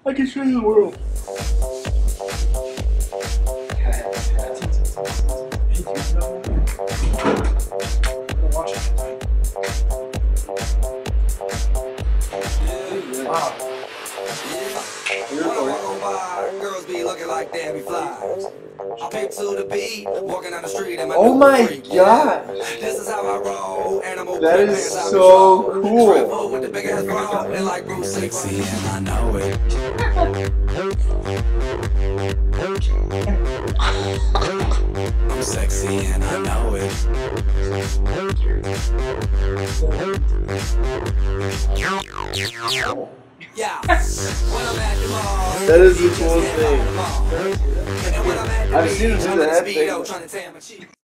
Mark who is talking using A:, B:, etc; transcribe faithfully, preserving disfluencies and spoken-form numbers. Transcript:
A: I can show you the world. Wow.
B: Girls be looking like Debbie Flies. I pick to the beat, walking down the street and my
A: Oh my gosh.
B: This is how I roll. Animal
A: That is so cool.
B: With the big ass bra and like Bruce sexy and I know it. I'm sexy and I know it. Yeah.
A: That is the coolest thing. I've seen him do that.